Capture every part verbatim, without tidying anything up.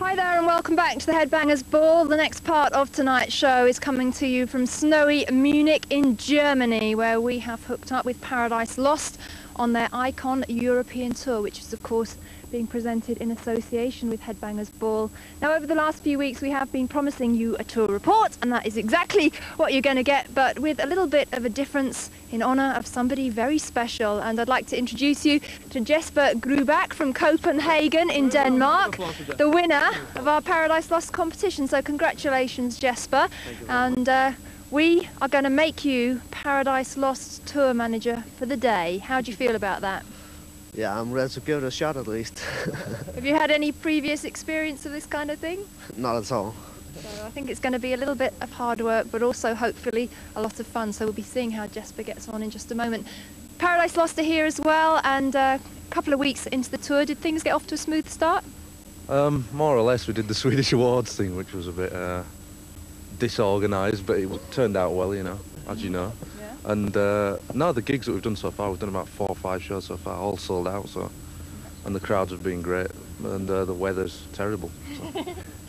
Hi there and welcome back to the Headbangers Ball. The next part of tonight's show is coming to you from snowy Munich in Germany, where we have hooked up with Paradise Lost on their Icon European Tour, which is of course being presented in association with Headbangers Ball. Now, over the last few weeks we have been promising you a tour report, and that is exactly what you're going to get, but with a little bit of a difference in honour of somebody very special. And I'd like to introduce you to Jesper Grubak from Copenhagen in Denmark, the winner of our Paradise Lost competition. So congratulations, Jesper. And uh, we are going to make you Paradise Lost tour manager for the day. How do you feel about that? Yeah, I'm ready to give it a shot at least. Have you had any previous experience of this kind of thing? Not at all. So I think it's going to be a little bit of hard work, but also hopefully a lot of fun. So we'll be seeing how Jesper gets on in just a moment. Paradise Lost are here as well, and uh, a couple of weeks into the tour, did things get off to a smooth start? Um, more or less. We did the Swedish Awards thing, which was a bit uh, disorganised, but it turned out well, you know, as you know. And uh, no, the gigs that we've done so far, we've done about four or five shows so far, all sold out. So, and the crowds have been great, and uh, the weather's terrible. So.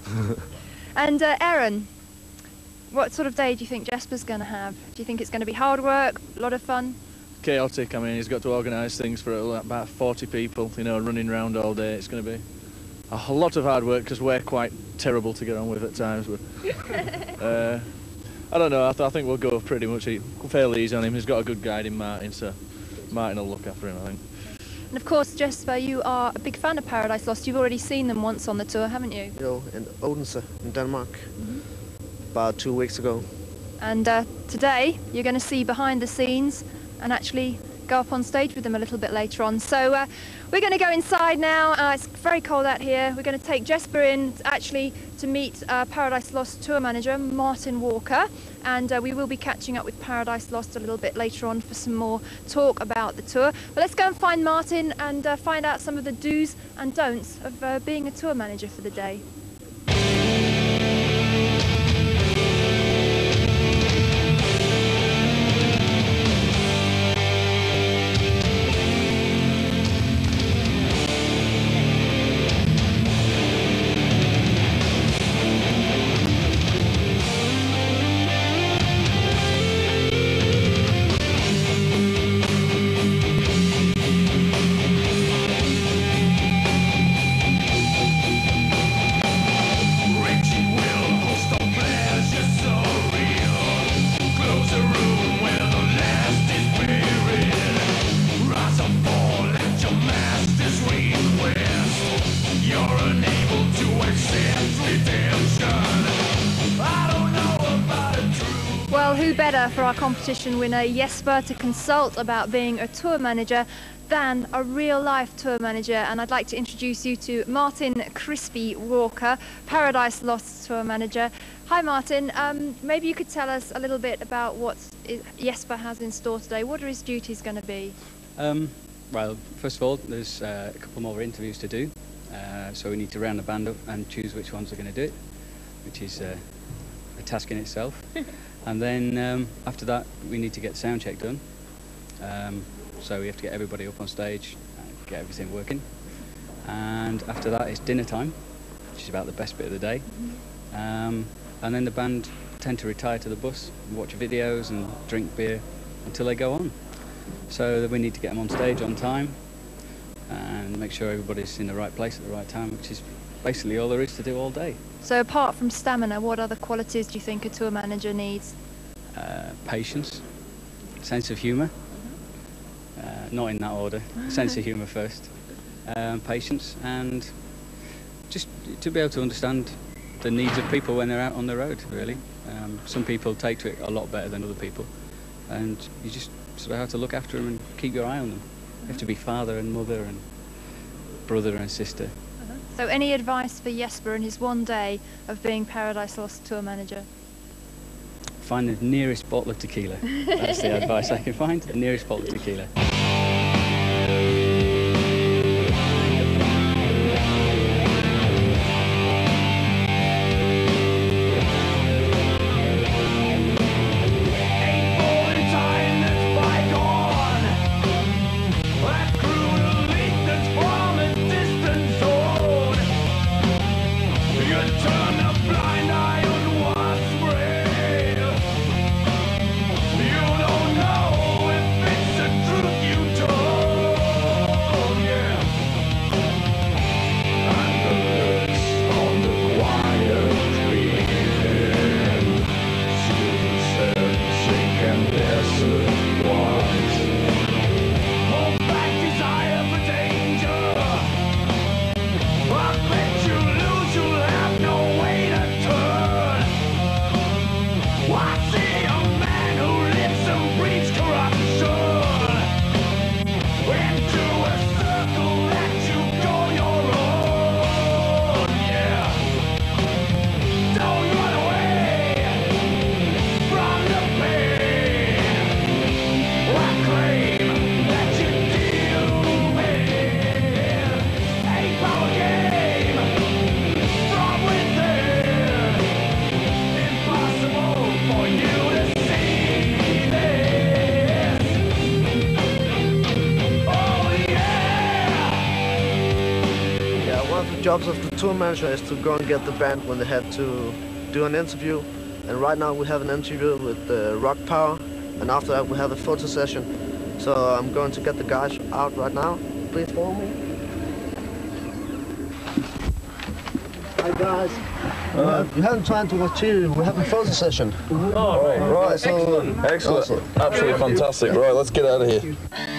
And uh, Aaron, what sort of day do you think Jesper's going to have? Do you think it's going to be hard work, a lot of fun? Chaotic. I mean, he's got to organise things for about forty people, you know, running around all day. It's going to be a lot of hard work because we're quite terrible to get on with at times. But. uh, I don't know, I, th I think we'll go pretty much e fairly easy on him. He's got a good guide in Martin, so Martin will look after him, I think. And of course, Jesper, you are a big fan of Paradise Lost. You've already seen them once on the tour, haven't you? You know, in Odense, in Denmark, mm-hmm. about two weeks ago. And uh, today, you're going to see behind the scenes and actually go up on stage with them a little bit later on. So uh, we're going to go inside now. Uh, it's very cold out here. We're going to take Jesper in actually to meet uh, Paradise Lost tour manager Martin Walker, and uh, we will be catching up with Paradise Lost a little bit later on for some more talk about the tour. But let's go and find Martin and uh, find out some of the do's and don'ts of uh, being a tour manager for the day. Well, who better for our competition winner Jesper to consult about being a tour manager than a real-life tour manager? And I'd like to introduce you to Martin Crispy Walker, Paradise Lost tour manager. Hi Martin, um, maybe you could tell us a little bit about what Jesper has in store today. What are his duties going to be? Um, well, first of all, there's uh, a couple more interviews to do, uh, so we need to round the band up and choose which ones are going to do it, which is uh, a task in itself. And then um, after that, we need to get sound check done. Um, so we have to get everybody up on stage, and get everything working. And after that, it's dinner time, which is about the best bit of the day. Um, and then the band tend to retire to the bus, and watch videos and drink beer until they go on. So then we need to get them on stage on time and make sure everybody's in the right place at the right time, which is basically all there is to do all day. So apart from stamina, what other qualities do you think a tour manager needs? Uh, patience, sense of humour, uh, not in that order, sense of humour first, um, patience, and just to be able to understand the needs of people when they're out on the road, really. Um, some people take to it a lot better than other people, and you just sort of have to look after them and keep your eye on them. You have to be father and mother and brother and sister. So any advice for Jesper in his one day of being Paradise Lost tour manager? Find the nearest bottle of tequila. That's the advice I can find, the nearest bottle of tequila. jobs of the tour manager is to go and get the band when they have to do an interview. And right now we have an interview with uh, Rock Power, and after that we have a photo session. So I'm going to get the guys out right now. Please follow me. Hi guys. Uh, you haven't tried to watch T V. We have a photo session. Oh, right. Right, so Excellent. Excellent. Absolutely fantastic. Right, let's get out of here.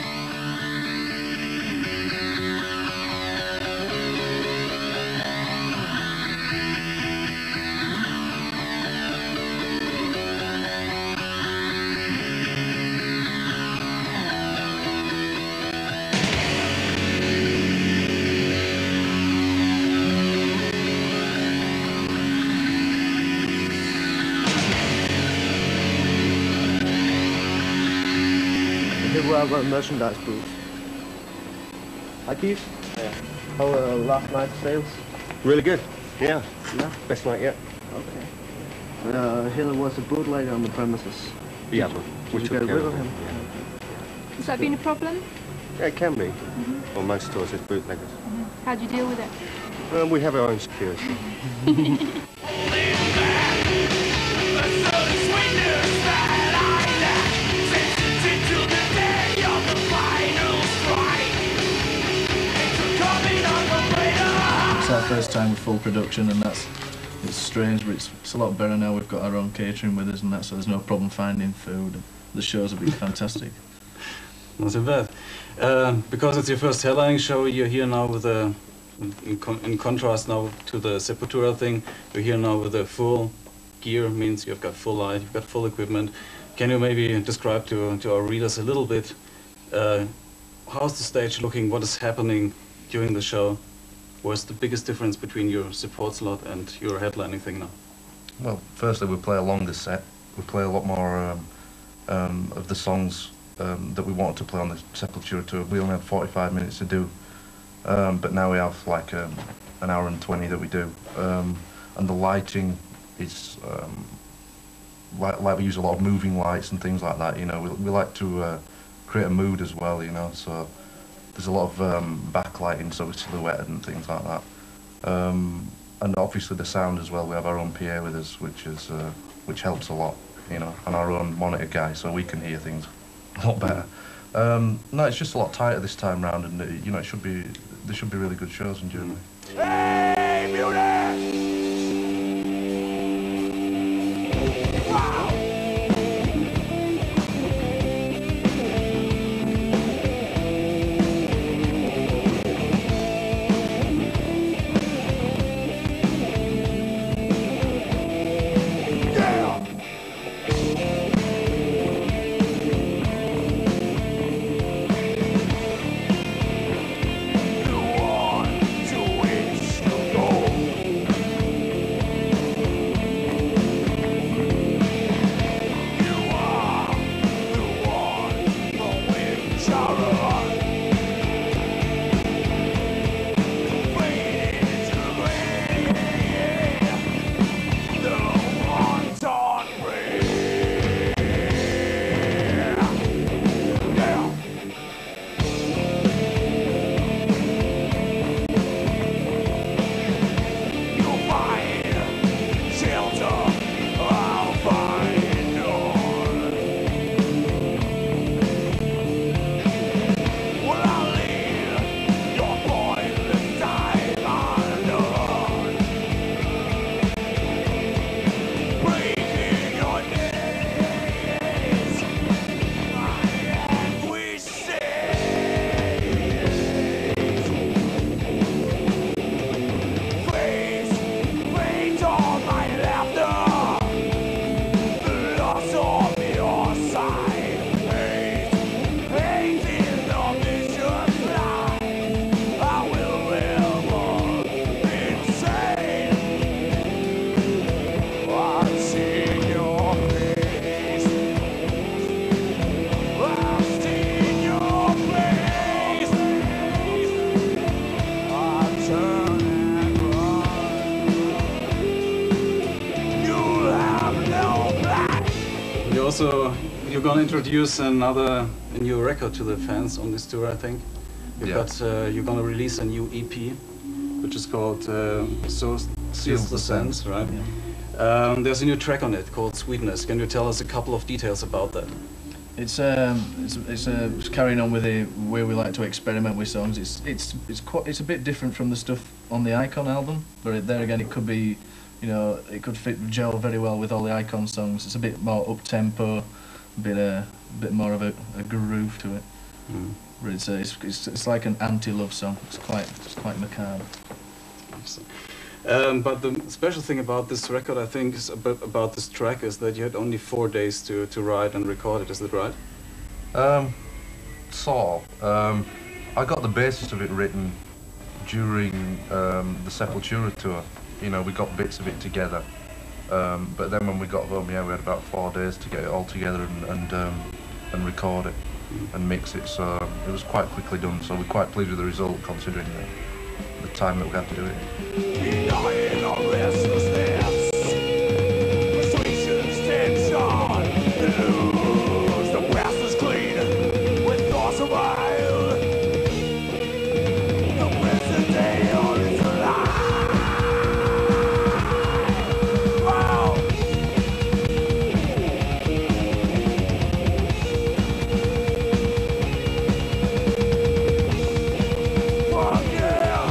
here we have a merchandise booth. Hi Keith. Yeah. How uh, last night's sales? Really good. Yeah. Yeah. Best night yet. Okay. Uh, Hitler was a bootlegger on the premises. Yeah, but we Did you took get care rid of of him. him? Has that been a problem? Yeah, it can be. Mm-hmm. On most tours, it's bootleggers. Mm-hmm. How do you deal with it? Well, we have our own security. It's our first time with full production, and that's it's strange, but it's, it's a lot better now. We've got our own catering with us and that, so there's no problem finding food. The shows have been fantastic. Not so bad. Uh, because it's your first headlining show, you're here now with a, in, con in contrast now to the Sepultura thing, you're here now with a full gear, means you've got full light, you've got full equipment. Can you maybe describe to, to our readers a little bit, uh, how's the stage looking, what is happening during the show? What's the biggest difference between your support slot and your headlining thing now? Well, firstly, we play a longer set. We play a lot more um, um, of the songs um, that we wanted to play on the Sepultura tour. We only had forty-five minutes to do, um, but now we have like um, an hour and twenty that we do. Um, and the lighting is um, like, like we use a lot of moving lights and things like that. You know, we, we like to uh, create a mood as well. You know, so. There's a lot of um, backlighting, so it's silhouetted and things like that. Um, and obviously the sound as well. We have our own P A with us, which is uh, which helps a lot, you know, and our own monitor guy, so we can hear things a lot better. Um, no, it's just a lot tighter this time round, and uh, you know, it should be there should be really good shows in Germany. Hey, beauty! Wow! Also, you're going to introduce another a new record to the fans on this tour, I think. You've Yeah. got, uh, you're going to release a new E P. which is called uh, So Seals the Sense, right? Um, there's a new track on it called Sweetness. Can you tell us a couple of details about that? It's um, it's it's, uh, it's carrying on with the way we like to experiment with songs. It's it's it's quite it's a bit different from the stuff on the Icon album, but it, there again it could be, you know, it could fit gel very well with all the Icon songs. It's a bit more up tempo, a bit uh, a bit more of a, a groove to it. Mm. But it's, uh, it's it's it's like an anti-love song. It's quite it's quite macabre. Um, but the special thing about this record, I think, is about, about this track is that you had only four days to, to write and record it. Is that right? Um, sort of. Um, I got the basis of it written during um, the Sepultura tour. You know, we got bits of it together. Um, but then when we got home, yeah, we had about four days to get it all together and and, um, and record it mm. and mix it. So um, it was quite quickly done. So we're quite pleased with the result, considering the, the time that we had to do it. Denying our restlessness, persuasion's tension, lose the past is clean with thoughts of vile. The present day all is a lie. Wow. Fuck yeah.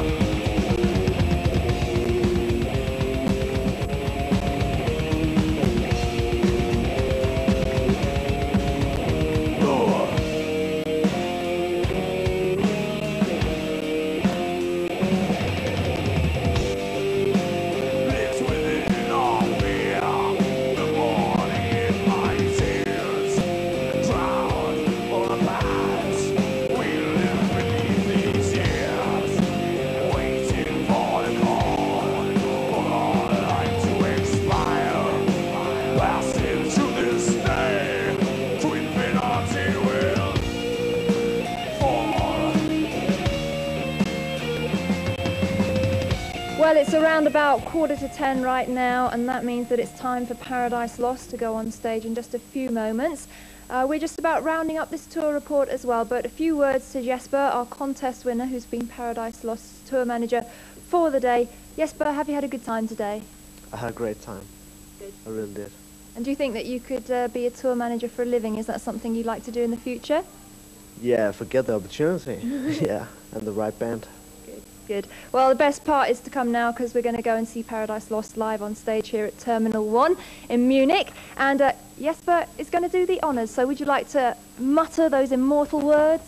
Well, it's around about quarter to ten right now, and that means that it's time for Paradise Lost to go on stage in just a few moments. Uh, we're just about rounding up this tour report as well, but a few words to Jesper, our contest winner, who's been Paradise Lost's tour manager for the day. Jesper, have you had a good time today? I had a great time. Good. I really did. And do you think that you could uh, be a tour manager for a living? Is that something you'd like to do in the future? Yeah, forget the opportunity. Yeah, and the right band. Good. Well, the best part is to come now, because we're going to go and see Paradise Lost live on stage here at Terminal one in Munich. And uh, Jesper is going to do the honours. So would you like to mutter those immortal words?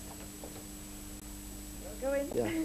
Go in. Yeah.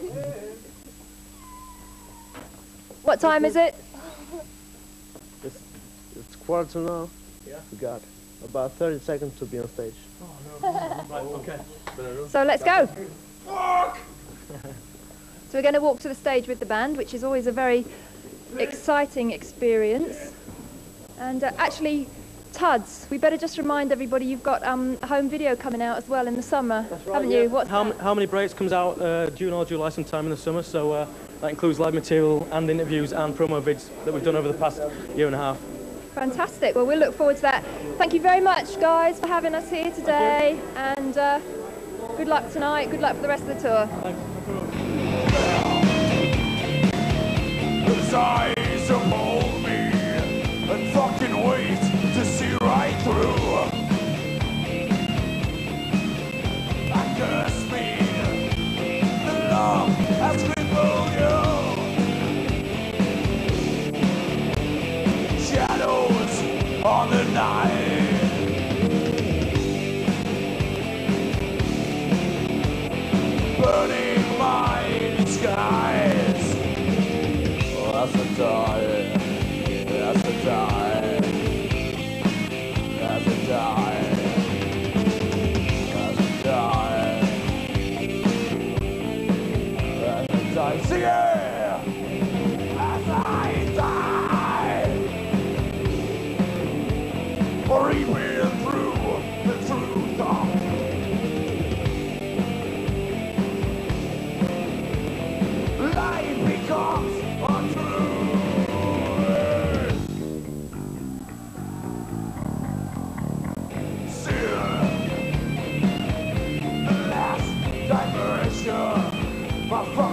What time is it? It's, it's quarter to now. Yeah. We got about thirty seconds to be on stage. Oh, no. Right, okay. So let's go. Fuck! So we're going to walk to the stage with the band, which is always a very exciting experience. And uh, actually, Tuds, we better just remind everybody you've got um, a home video coming out as well in the summer, That's right, haven't yeah. you? What's How, that? How Many Breaks comes out uh, June or July sometime in the summer, so uh, that includes live material and interviews and promo vids that we've done over the past year and a half. Fantastic. Well, we'll look forward to that. Thank you very much, guys, for having us here today. And uh, good luck tonight. Good luck for the rest of the tour. Thanks. His eyes uphold me and fucking wait to see right through. I curse me, the love has crippled you. Shadows on the night. Burning my disguise. That's a die. That's a die. That's a die. That's a die. That's a die. Sing it! As I die. Reaping through the truth of life becomes untrue. Still, the last diversion, my